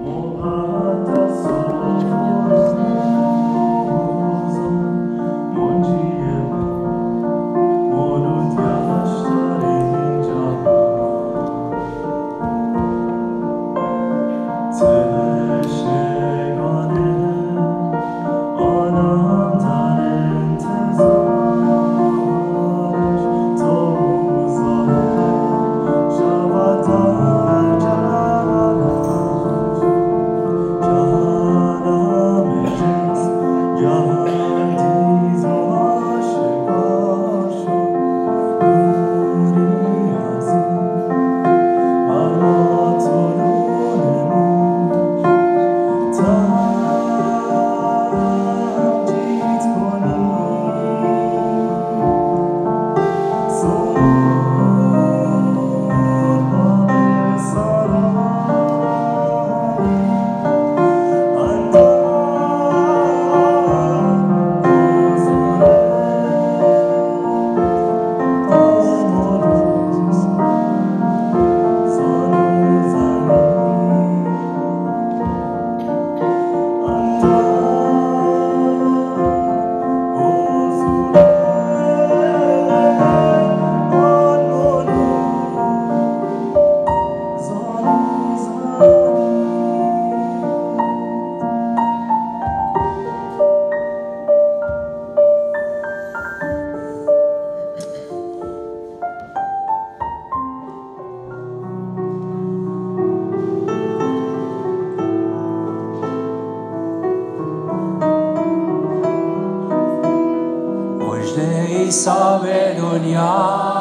عیسی به دنیا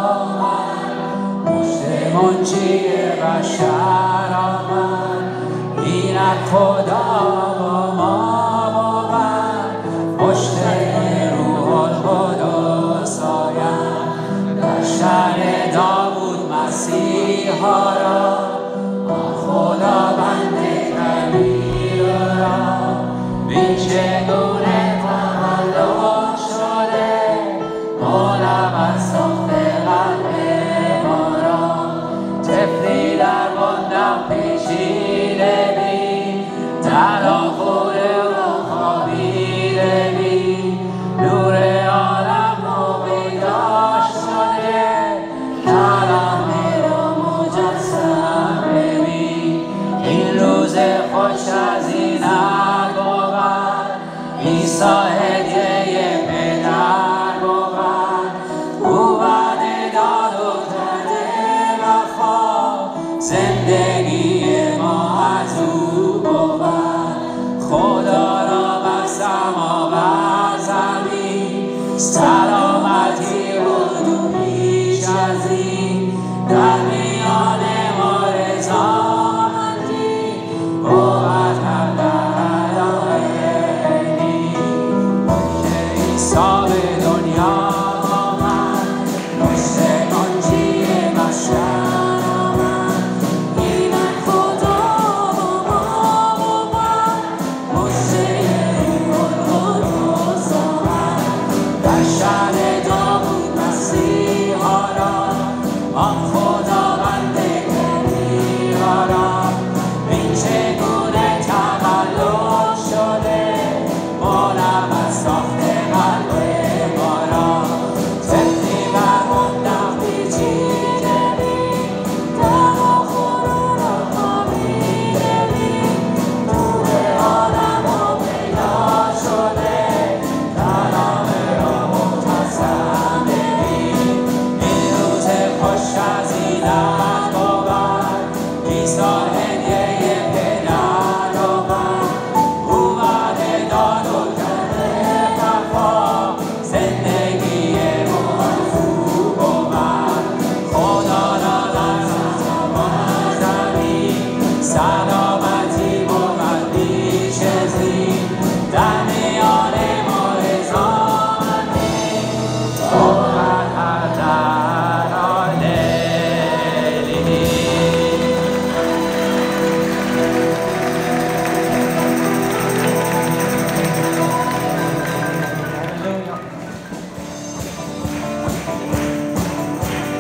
آمد، مژده منجی بشر آمد. اینک خدا با ما بود، مژده روح القدس آید. در شأن داوود مسیحا را، خداوند کبیر را. بین چگونه تولد شده، مولود ساخته قلب ما را. طفلی در بندم پیچیده بین، در آخور او خوابیده بین. نور عالم رو بیدار شده، کلمه رو مجسم ببین. این روز خوش از این بود، عیسی هدیه پدر بود. او وعده داد و کرده وفا، زندگی ما از او بود. خدا را بر سما و زمین، سلامتی بود پیش از این. در میان ما رضامندی بود در الهی. عیسی به دنیا آمد، مژده منجی بشر آمد. اینک خدا با ما بود، مژده روح القدس آمد. در شأن داوود مسیحا را، آن خداوند کبیر را. این چگونه تولد شده، مولود ساخته قلب ما را. طفلی بر بندم پیچیده بین، در آخور را خوابیده بین. نور عالم رو پیدا شده، کلمه را مجسم ببین. این روز خوش از این بود، عیسی هدیه پدر بود. او وعده داد و کرده وفا، زندگی ما از او بود. خدا را در سما و زمین، سلامتی بود بیش از این. در میان ما رضامندی بود در الهی.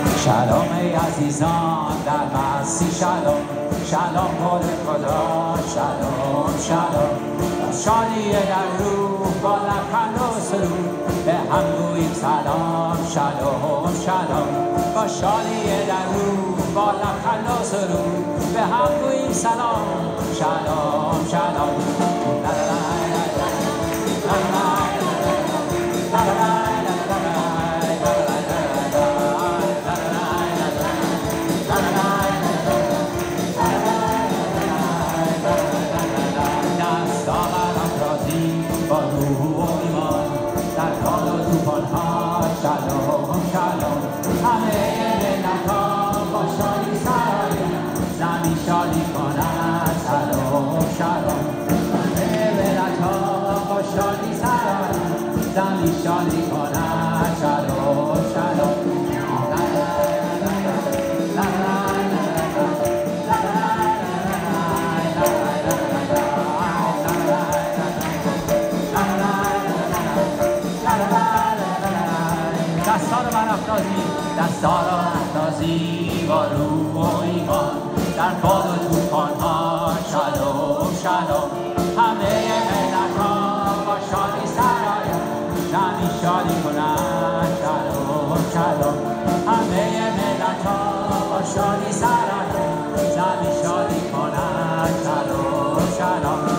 شالوم ای عزیزان در مسیح، شالوم شالوم قول خدا شالوم شالوم شادی در روح با لبخند و سرود به هم گوییم سلام شالوم شالوم با شادی در روح با لبخند و سرود به هم گوییم سلام شالوم شالوم لا لا لا لا لا لا لا شالوم شالوم همه ملت‌ها با شادی سرای زمین شادی کند شالوم شالوم همه ملت‌ها با شادی سرای زمین شادی کند شالوم شالوم دستار افتازی با روح و ایمان در باد و توفان‌ها شالوم شالوم همه ملت‌ها با شادی سرای زمین شادی کنند شالوم شالوم همه ملت‌ها با شادی سرای زمین شادی کنند شالوم شالوم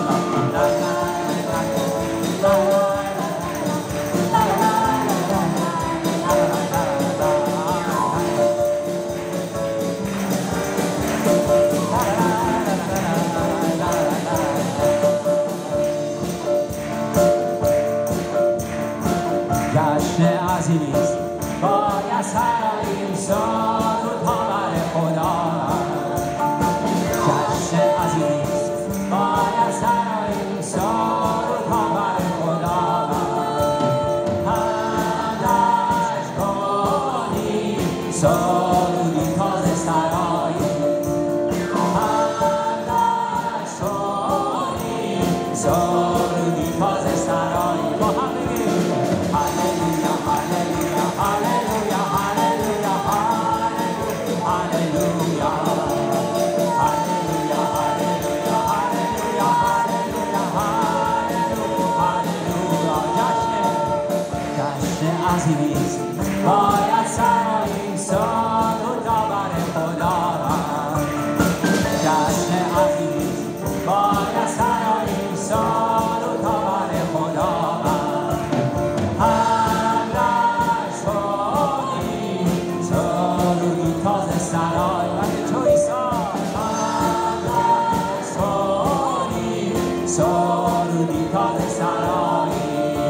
جشن عزیز باید سراییم سرود ها بر خدا جشن عزیز باید سراییم سرود ها بر خدا همدش کنیم سرودی تازه سراییم همدش کنیم سرودی تازه سراییم با هم بگیم عزیز باید سراییم سرود را بر خدا جشن عزیز باید سراییم سرود را بر خدا همدش کنیم سرودی تازه سرای بند تو ایسا همدش کنیم سرودی تازه سرای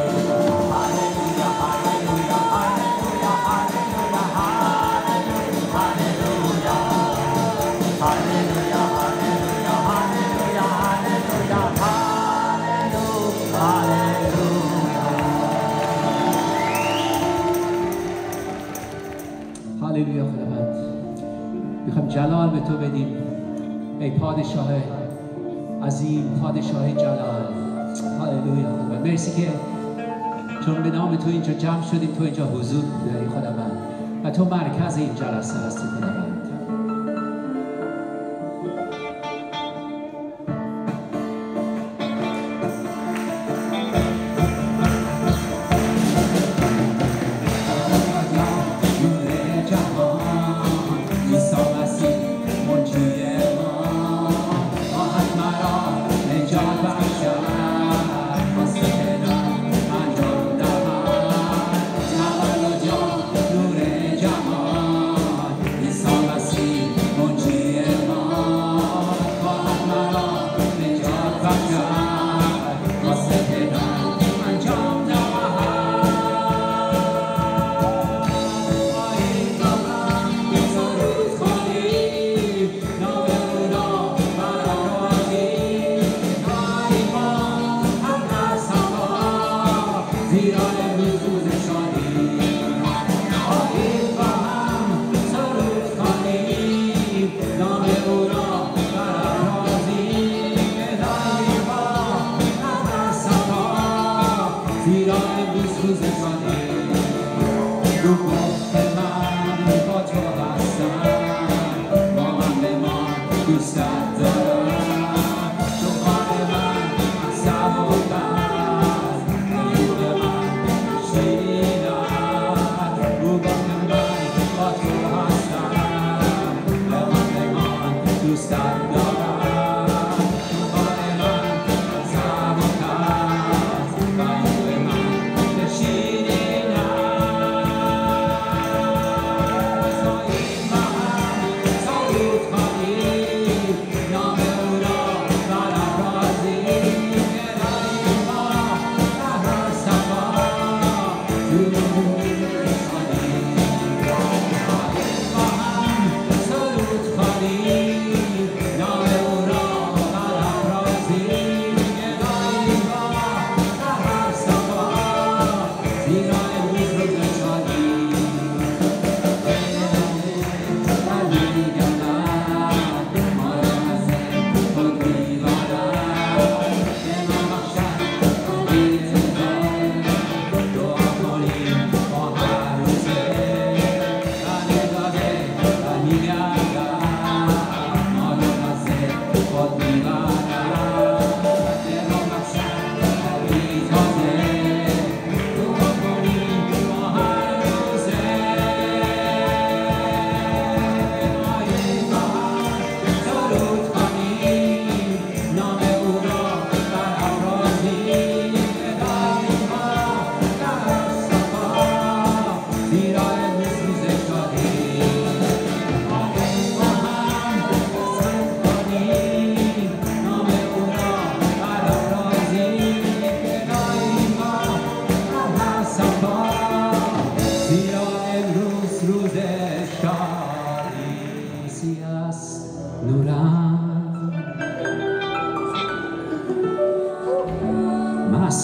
هللویا خداوند میخوام جلال به تو بدیم ای پادشاه عظیم پادشاه جلال هللویا خداوند مرسی که چون به نام تو اینجا جمع شدیم تو اینجا حضور داری خداوند و تو مرکز این جلسه هستی خداوند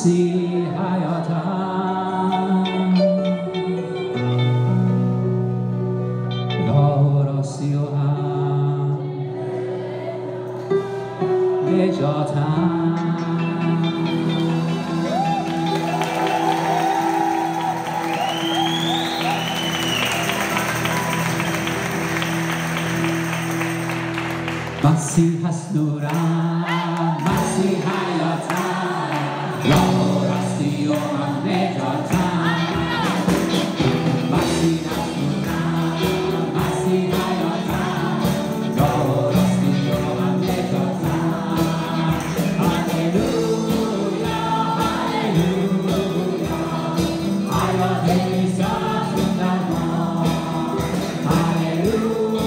مسیح حیاتم، راه و راستی و هم نجاتم. مسیح هست نورم، مسیح حیاتم، راه و راستی و هم نجاتم. مسیح هست نورم، مسیح حیاتم، راه و راستی و هم نجاتم. هللویا هللویا، حیات عیسی است در ما. هللویا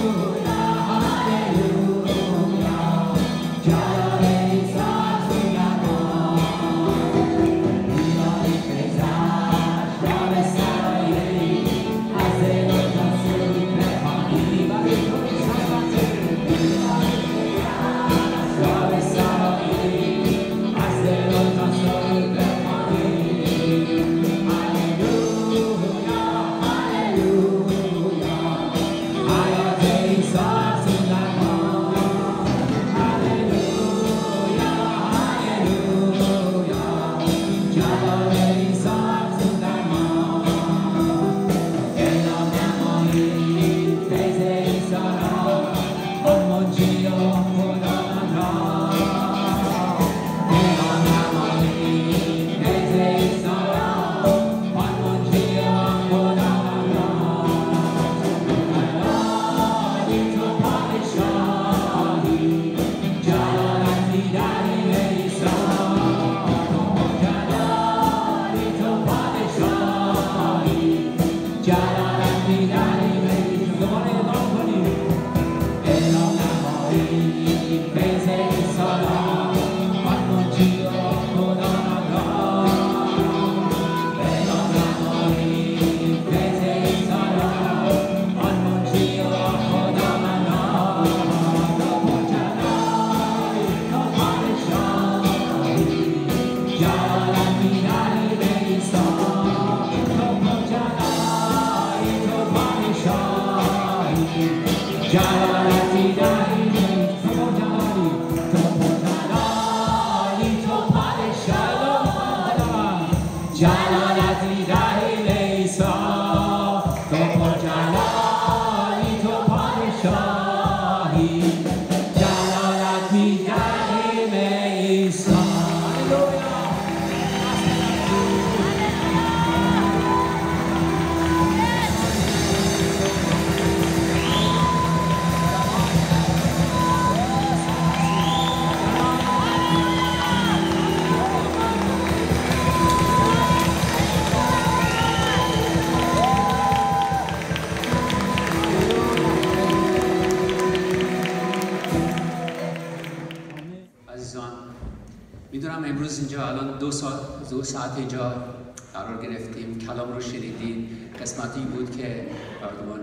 میدونم امروز اینجا الان دو ساعت اینجا قرار گرفتیم، کلام رو شنیدین. قسمتی بود که برادرمان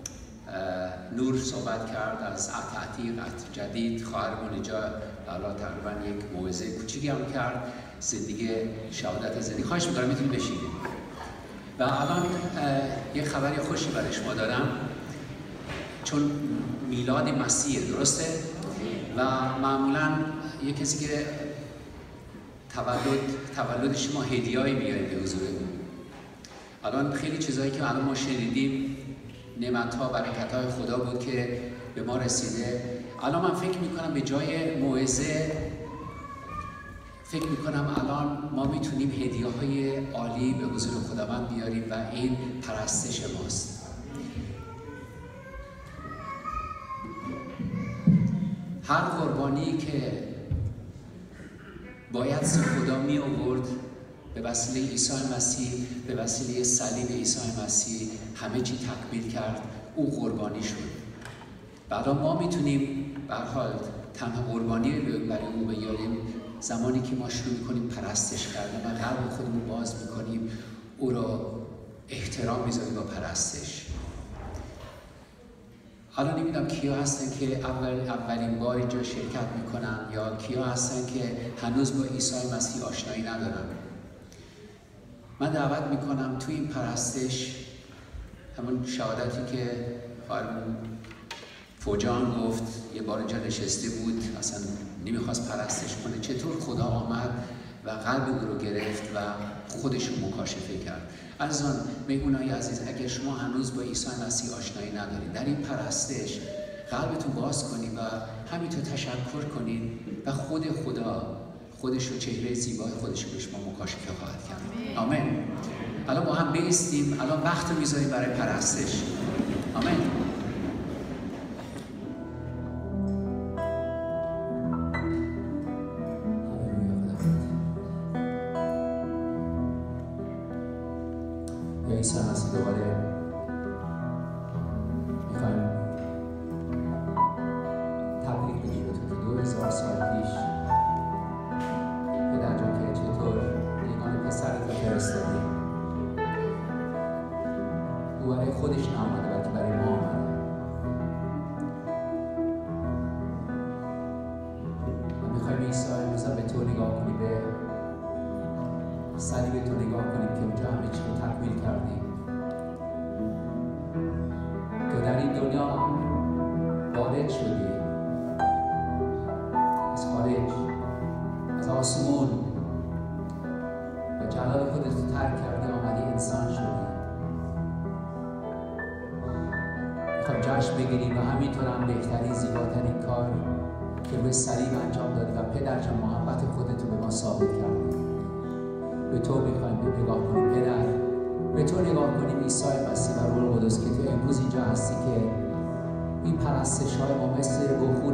نور صحبت کرد از عهد عتیق، عهد جدید. خواهرمون اینجا الان تقریبا یک موعظه کوچیکی هم کرد، زندگی شهادت زندگی. خواهش می‌کنم میتونید بشینید. و الان یک خبری خوشی برای شما دارم، چون میلاد مسیح، درسته؟ و معمولاً یک کسی که تولد شما هدیه‌ای میاریم به حضورتون. الان خیلی چیزایی که الان ما شنیدیم نعمت‌ها، برکت‌های خدا بود که به ما رسیده. الان من فکر می‌کنم به جای موعظه فکر می‌کنم الان ما میتونیم هدیه‌های عالی به حضور خداوند بیاریم و این پرستش ماست. هر قربانی که باید خدا می آورد به وسیله عیسی مسیح، به وسیله صلیب عیسی مسیح همه چی تکمیل کرد، او قربانی شد. بعد ما میتونیم به هر حال تنها قربانی برای او بیاریم زمانی که ما شروع میکنیم پرستش کردن و قلب خودمون باز میکنیم، او را احترام میذاریم با پرستش. حالا نمیدونم کیا هستن که اولین بار اینجا شرکت میکنن یا کیا هستن که هنوز با عیسی مسیح آشنایی ندارن. من دعوت میکنم توی این پرستش همون شهادتی که خواهرمون فوجان گفت یه بار اینجا نشسته بود اصلا نمیخواست پرستش کنه، چطور خدا آمد و قلب او رو گرفت و خودش رو مکاشفه کرد. عزیزان میهمانای عزیز، اگر شما هنوز با عیسی مسیح آشنایی ندارید، در این پرستش قلبتون باز کنید و همینطور تشکر کنید و خود خدا خودش رو، چهره زیبای خودش رو به شما مکاشفه خواهد کرد. آمین. الان با هم بایستیم، الان وقت رو میذاریم برای پرستش. آمین. یا عیسی مسیح دوباره میخوایم تبریک بگیم به تو که 2000 سال پیش پدر جان که چطور ایمان پسرت رو فرستادی، او برای خودش نآمده بلکه برای ما آمده و میخوایم عیسی امروز به تو نگاه کنی، به صلیب تو نگاه کنیم که اونجا همه چی رو تکمیل کردی، که در این دنیا وارد شدی از خارج، از آسمون و جلال خودت رو ترک کردی، آمدی انسان شدی. میخوایم جشن بگیریم و همینطور هم بهترین زیباترین کار که روی صلیب انجام دادی و پدر جان محبت خودت رو به ما ثابت کردی. به تو میخوایم نگاه کنیم پدر، به تو نگاه کنیم عیسی مسیح و روح القدس که تو امروز اینجا هستی که این پرستش های ما مثل بخور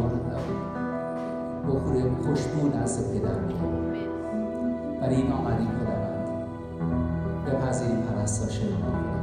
خوشبو نزد پدر میگیم. برای این آمدیم خداوند، بپذیریم پرستش ما خداوند.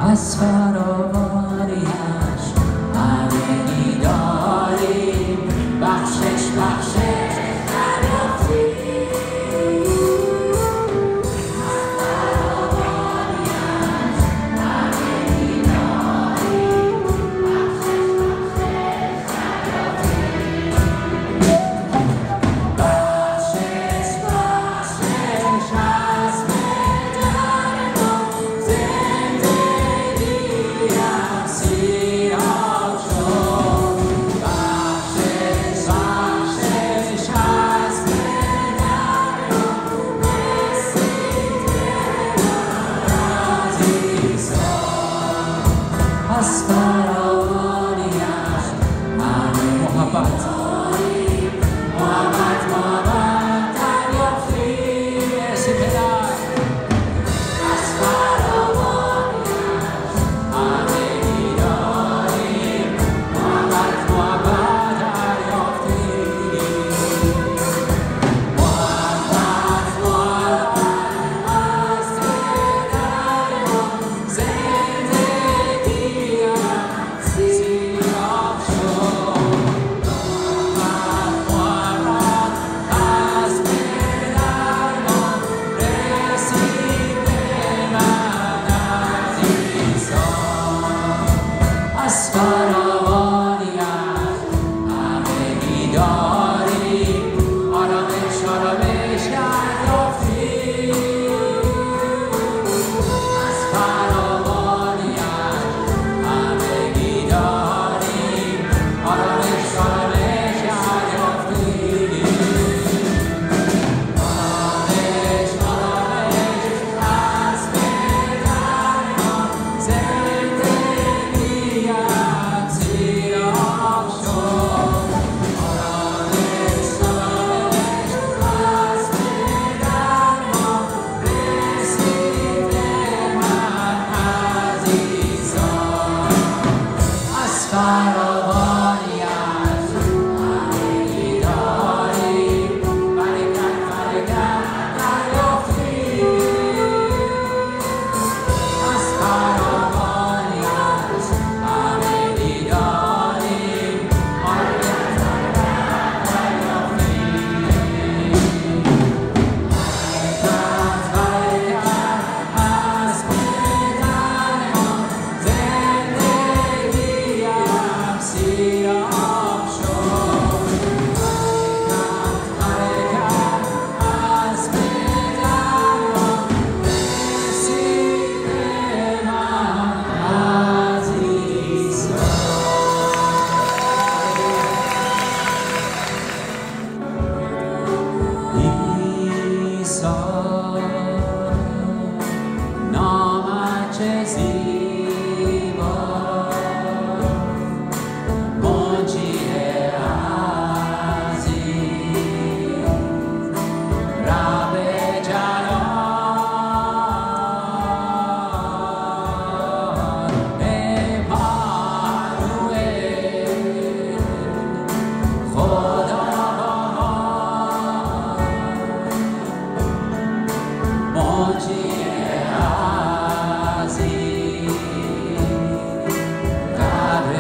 از فراوانیش همگی داریم، بخشش بخشش دریافتیم. از فراوانیش همگی داریم، بخشش بخشش دریافتیم. بخشش بخشش از پدر ما زندگیم سیراب شد. بخشش بخشش از پدر ما رسید عزیزان. از فراوانیش همه محبت دریافتیم. مرسی پدر. از فراوانیش همگی داریم، محبت دریافتیم. محبت از پدر ما زندگیم سیراب شد. محبت از پدر ما رسید به من عزیزان. از فراوانیش همگی داریم، آرامش آرامش دریافتیم. از فراوانیش همگی داریم، آرامش آرامش دریافتیم. آرامش آرامش از پدر ما زندگیم سیراب شد. آرامش آرامش از پدر ما رسید به من عزیزان. از فراوانیش همگی داریم، برکت برکت دریافتیم. از فراوانیش همگی داریم، برکت برکت دریافتیم. برکت برکت از پدر ما زندگیم سیراب شد. برکت از پدر ما رسید به من عزیزان. عیسی نامت چه زیبا، منجی عزیز، رب جلال، امانوئل، خدا با ما. منجی عزیز، رب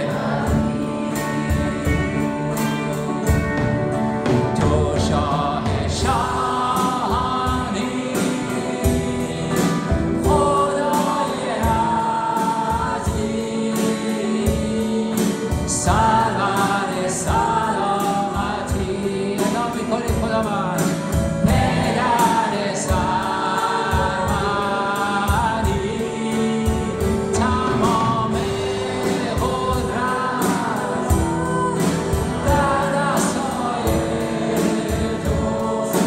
تو شاه شاهانی، خدای عزیز، سرور سلامتی. اعلام می‌کنید خدا من پدر سرمدی، تمام قدرت در دستای توست.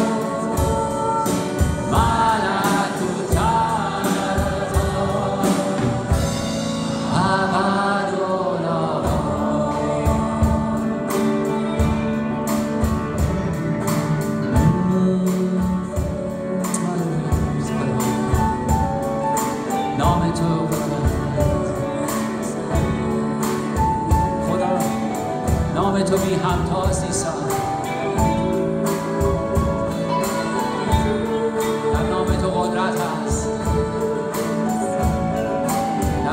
ملکوت نام تو خدا، نام تو بی همتاست عیسی. در نام تو قدرت هست،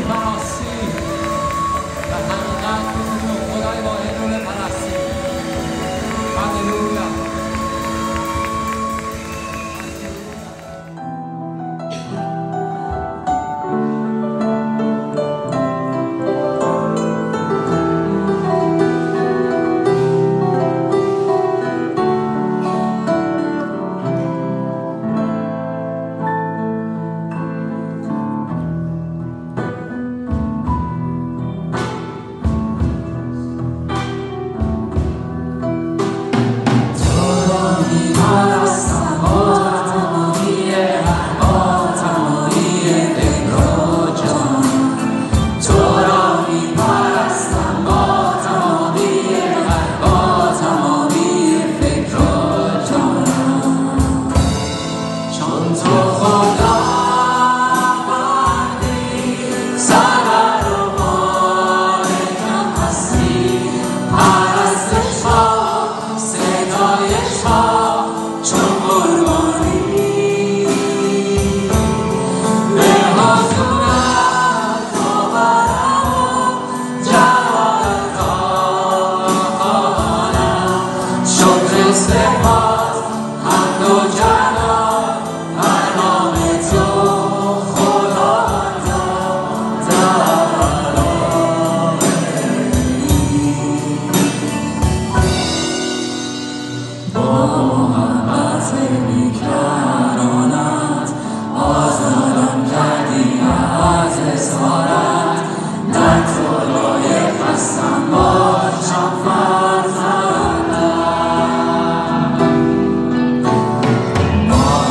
Oh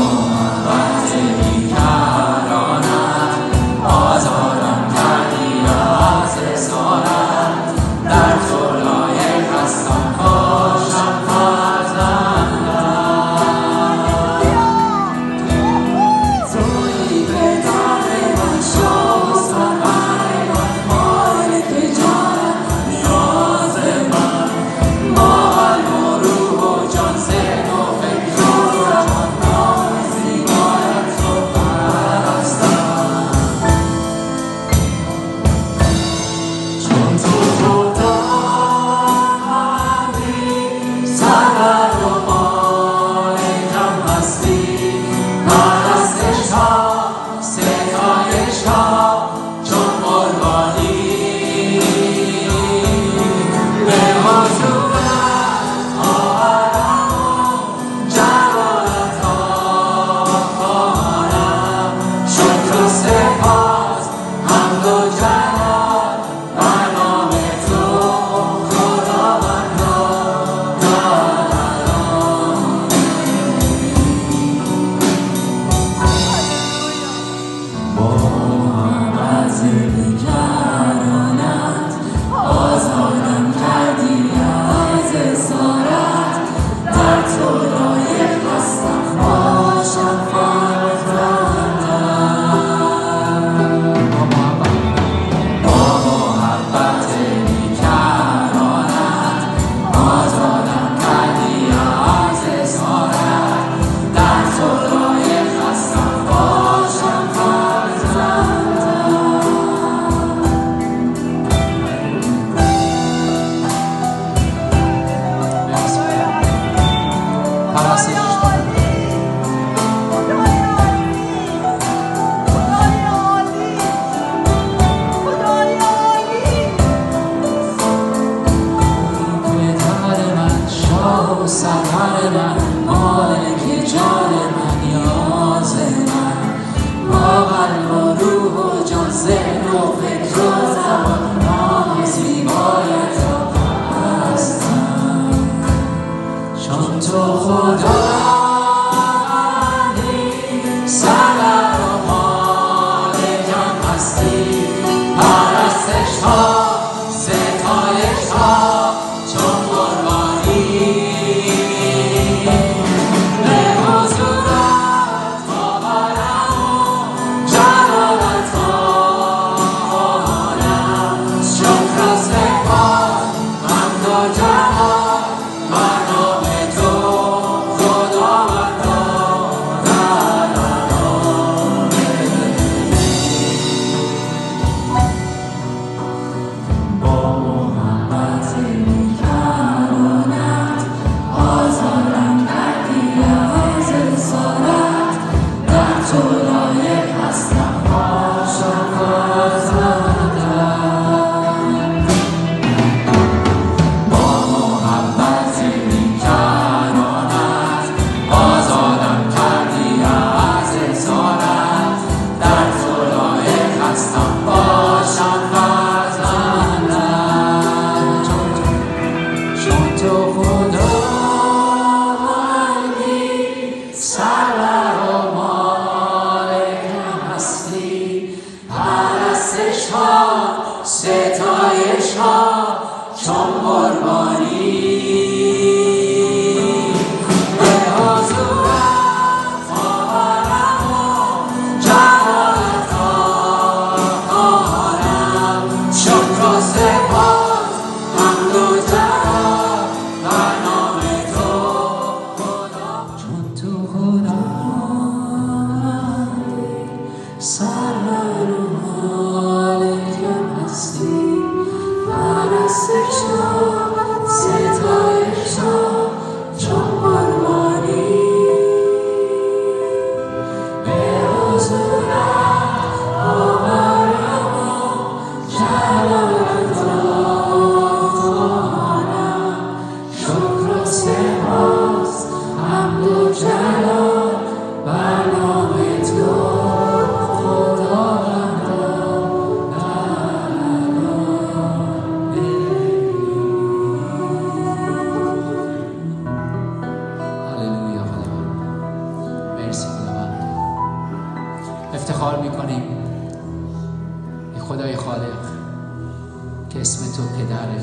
افتخار میکنیم ای خدای خالق که اسم تو پدره،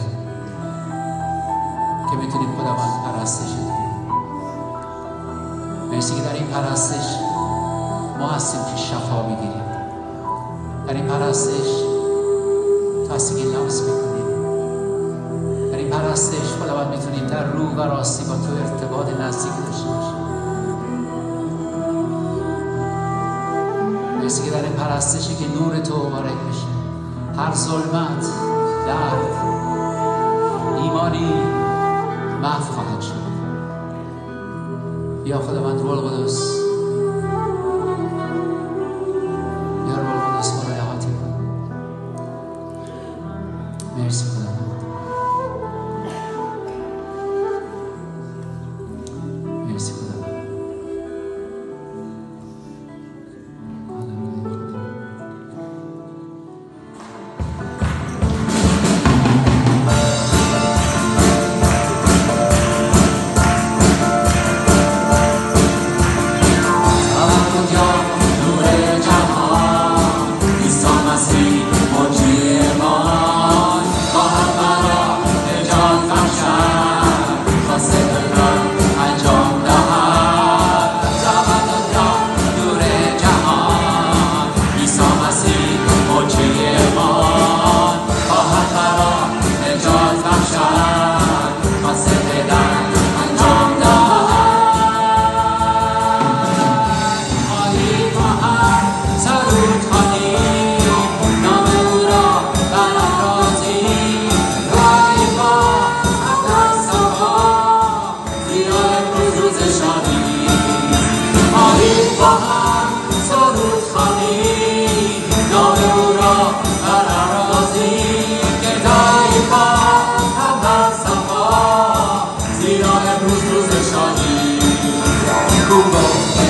که میتونیم خداوند پرستش کنیم. مرسی که در این پرستش ما هستیم که شفا میگیریم. در این پرستش تو هستی که لمس میکنیم. در این پرستش خداوند میتونیم در روح و راستی با تو ارتباط نزدیک داشته باشیم. مرسی که در این پرستشی که نور تو وارد بشه، هر ظلمت، درد، ایمانی محو خواهد شد. بیا خداوند روح القدس، بیا روح القدس ما رو احاطه کن. مرسی خداوند. مرسی خداوند. Google.